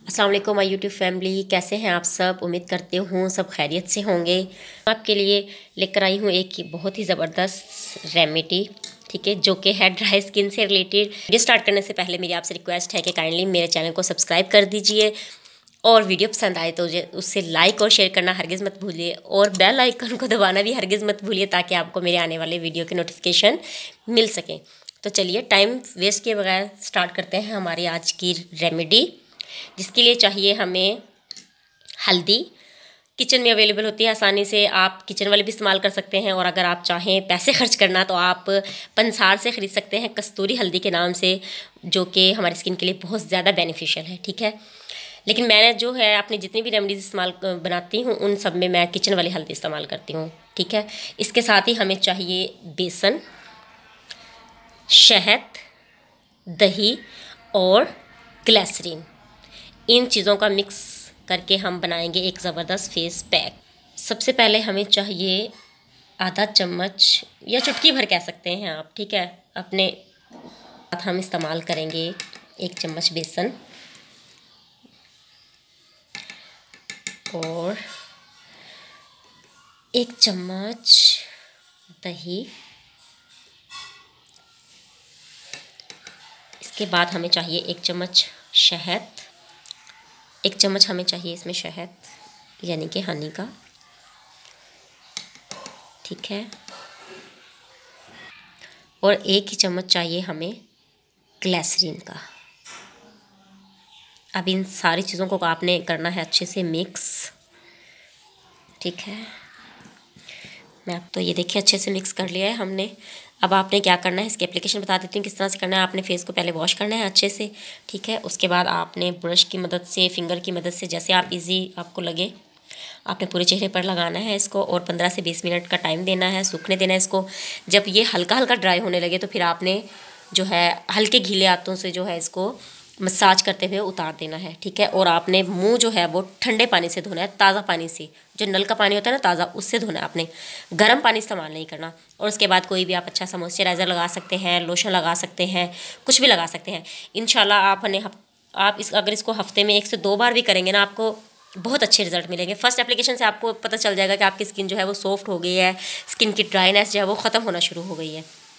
अस्सलाम वालेकुम my YouTube family, कैसे हैं आप सब। उम्मीद करते हूँ सब खैरियत से होंगे। आपके लिए लेकर आई हूँ एक बहुत ही ज़बरदस्त रेमेडी, ठीक है, जो कि है ड्राई स्किन से रिलेटेड। वीडियो स्टार्ट करने से पहले मेरी आपसे रिक्वेस्ट है कि काइंडली मेरे चैनल को सब्सक्राइब कर दीजिए और वीडियो पसंद आए तो उससे लाइक और शेयर करना हरगिज़ मत भूलिए और बेल आइकन को दबाना भी हरगिज़ मत भूलिए ताकि आपको मेरे आने वाले वीडियो की नोटिफिकेशन मिल सके। तो चलिए टाइम वेस्ट किए बगैर स्टार्ट करते हैं हमारी आज की रेमेडी, जिसके लिए चाहिए हमें हल्दी। किचन में अवेलेबल होती है आसानी से, आप किचन वाले भी इस्तेमाल कर सकते हैं और अगर आप चाहें पैसे खर्च करना तो आप पंसार से ख़रीद सकते हैं, कस्तूरी हल्दी के नाम से, जो कि हमारी स्किन के लिए बहुत ज़्यादा बेनिफिशियल है, ठीक है। लेकिन मैंने जो है अपनी जितनी भी रेमेडीज इस्तेमाल बनाती हूँ उन सब में मैं किचन वाली हल्दी इस्तेमाल करती हूँ, ठीक है। इसके साथ ही हमें चाहिए बेसन, शहद, दही और ग्लिसरीन। इन चीज़ों का मिक्स करके हम बनाएंगे एक ज़बरदस्त फेस पैक। सबसे पहले हमें चाहिए आधा चम्मच या चुटकी भर कह सकते हैं आप, ठीक है। अपने साथ हम इस्तेमाल करेंगे 1 चम्मच बेसन और 1 चम्मच दही। इसके बाद हमें चाहिए 1 चम्मच शहद, 1 चम्मच हमें चाहिए इसमें शहद यानी कि हनी का, ठीक है। और 1 ही चम्मच चाहिए हमें ग्लिसरीन का। अब इन सारी चीज़ों को आपने करना है अच्छे से मिक्स, ठीक है। मैं अब तो ये देखिए अच्छे से मिक्स कर लिया है हमने। अब आपने क्या करना है, इसकी एप्लीकेशन बता देती हूँ किस तरह से करना है। आपने फेस को पहले वॉश करना है अच्छे से, ठीक है। उसके बाद आपने ब्रश की मदद से, फिंगर की मदद से, जैसे आप आपको लगे, आपने पूरे चेहरे पर लगाना है इसको और 15 से 20 मिनट का टाइम देना है, सूखने देना है इसको। जब ये हल्का हल्का ड्राई होने लगे तो फिर आपने जो है हल्के गीले हाथों से जो है इसको मसाज करते हुए उतार देना है, ठीक है। और आपने मुंह जो है वो ठंडे पानी से धोना है, ताज़ा पानी से, जो नल का पानी होता है ना ताज़ा, उससे धोना है आपने। गर्म पानी इस्तेमाल नहीं करना। और उसके बाद कोई भी आप अच्छा सा मॉइस्चराइज़र लगा सकते हैं, लोशन लगा सकते हैं, कुछ भी लगा सकते हैं। इंशाल्लाह अगर इसको हफ्ते में 1 से 2 बार भी करेंगे ना, आपको बहुत अच्छे रिजल्ट मिलेंगे। फर्स्ट एप्लीकेशन से आपको पता चल जाएगा कि आपकी स्किन जो है वो सॉफ्ट हो गई है, स्किन की ड्राइनेस जो है वो ख़त्म होना शुरू हो गई है।